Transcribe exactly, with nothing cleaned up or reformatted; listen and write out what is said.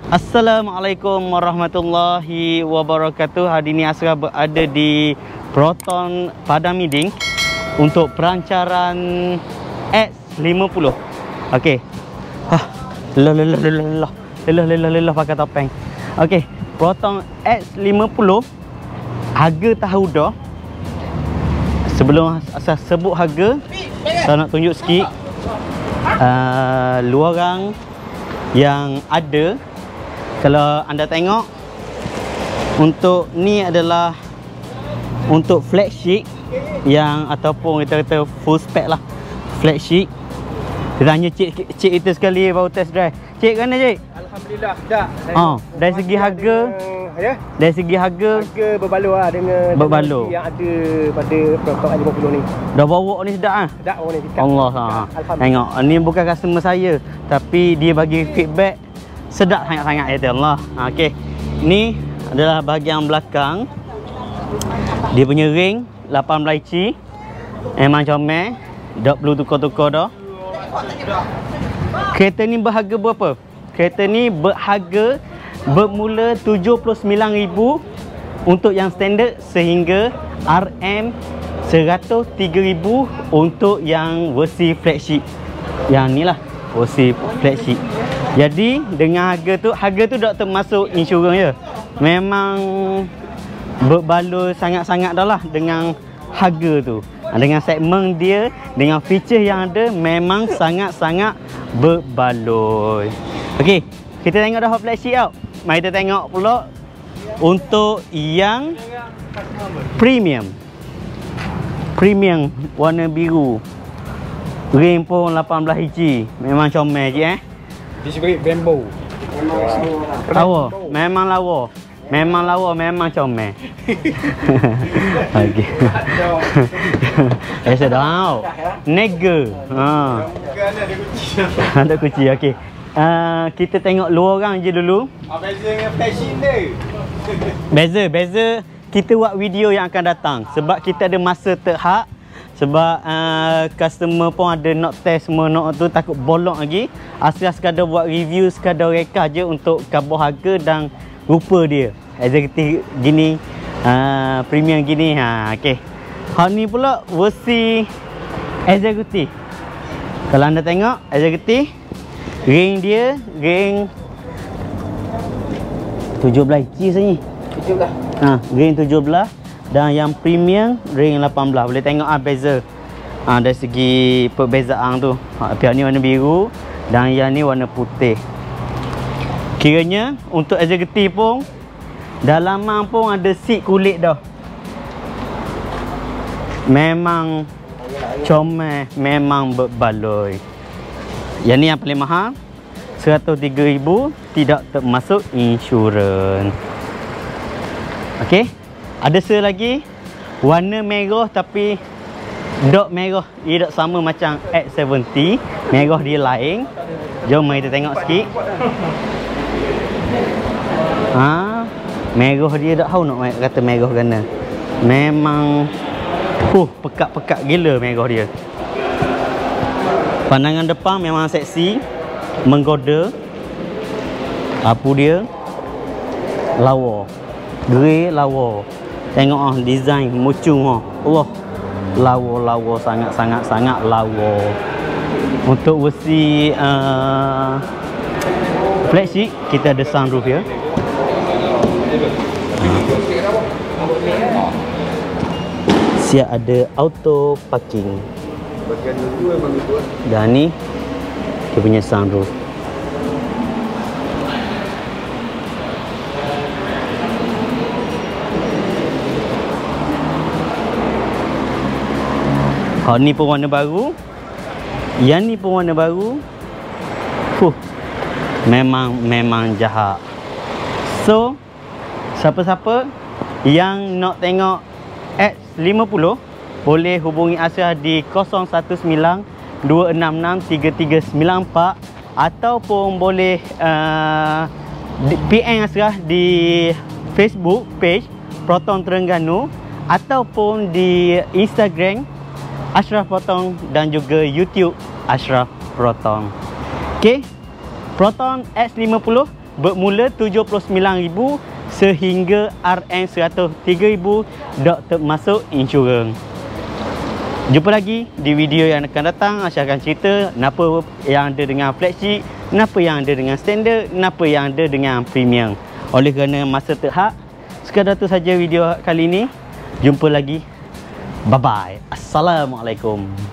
Assalamualaikum warahmatullahi wabarakatuh. Hari ini Ashraf berada di Proton Padang Miding untuk perancaran X lima puluh. Okey. Hah. Lelah lelah lelah lelah. Lelah lelah lelah pakai topeng. Okey, Proton X lima puluh harga tahu dah. Sebelum Ashraf sebut harga, saya nak tunjuk sikit uh, luaran yang ada. Kalau anda tengok, untuk ni adalah untuk flagship yang ataupun kita kata full spec lah, flagship. Kita tanya cik, cik itu sekali baru test drive. Cik mana cik? Alhamdulillah dah. Oh, dari segi harga, dengan, ya? Dari segi harga, harga berbaloi lah dengan berbaloi yang ada pada Proton lima puluh ni. Dah bawa ni sedap ah. Sedap orang ni kita. Allah ha. Tengok, ni bukan customer saya, tapi dia bagi feedback sedap sangat-sangat ya Allah. Ha, okey. Ni adalah bahagian belakang. Dia punya ring lapan belas inci. Memang comel. Tak perlu tukar-tukar dah. Kereta ni berharga berapa? Kereta ni berharga bermula tujuh puluh sembilan ribu untuk yang standard sehingga R M seratus tiga ribu untuk yang versi flagship. Yang ni lah versi flagship. Jadi dengan harga tu, harga tu tak termasuk insurans je. Memang berbaloi sangat-sangat dah lah dengan harga tu. Dengan segmen dia, dengan feature yang ada, memang sangat-sangat berbaloi. Okey, kita tengok dah flagship out. Mari kita tengok pula untuk yang premium. Premium warna biru. Ring pun lapan belas inci. Memang comel je eh. This break bamboo. Lawa, memang lawa. Memang lawa, memang comel. Okey. Eh sedap. Nega. Ha. Ada kunci. Ada kunci. Okey. Uh, kita tengok luaran je dulu. Ah, beza dengan flagship dia. Beza, beza kita buat video yang akan datang sebab kita ada masa terhad. Sebab uh, customer pun ada nak test semua nak tu, takut bolong lagi. Asal sekadar buat review, sekadar reka je untuk khabar harga dan rupa dia. Executive gini, uh, premium gini. Ha, okey. Hal ni pula versi executive. Kalau anda tengok executive, ring dia ring tujuh belas inci sebenarnya. tujuh belas. Ha, ring tujuh belas. Dan yang premium ring lapan belas. Boleh tengok ah beza. Ah dari segi perbezaan tu. Ha, pihak ni warna biru dan yang ni warna putih. Kiranya untuk executive pun dalaman pun ada seat kulit dah. Memang comel, memang berbaloi. Yang ni yang paling mahal, seratus tiga ribu, tidak termasuk insurans. Okey. Ada satu lagi warna merah tapi dot merah. Ia tak sama macam X tujuh puluh. Merah dia lain. Jom mari kita tengok sikit. Ha, merah dia tak tahu nak kata merah kerana memang huh, pekat-pekat gila merah dia. Pandangan depan memang seksi, menggoda. Apa dia? Lawa. Grey lawa. Tengok ah design mucung ah. Allah. Lawa-lawa sangat-sangat sangat lawa. Untuk versi uh, flagship kita ada sunroof ya. Siap ada auto parking. Dan ni dia punya sunroof. Oh, ni pun warna baru. Yang ni pun warna baru. Fuh. Memang memang jahat. So, siapa-siapa yang nak tengok X lima puluh boleh hubungi Ashraf di kosong satu sembilan dua enam enam tiga tiga sembilan empat ataupun boleh uh, P M Ashraf di Facebook page Proton Terengganu ataupun di Instagram Ashraf Proton dan juga YouTube Ashraf Proton. Okey. Proton X lima puluh bermula tujuh puluh sembilan ribu sehingga R M seratus tiga ribu dok termasuk insurans. Jumpa lagi di video yang akan datang. Aisyah akan cerita kenapa yang ada dengan flagship, kenapa yang ada dengan standard, kenapa yang ada dengan premium. Oleh kerana masa terhad, sekadar tu saja video kali ini. Jumpa lagi. Bye bye. Assalamualaikum.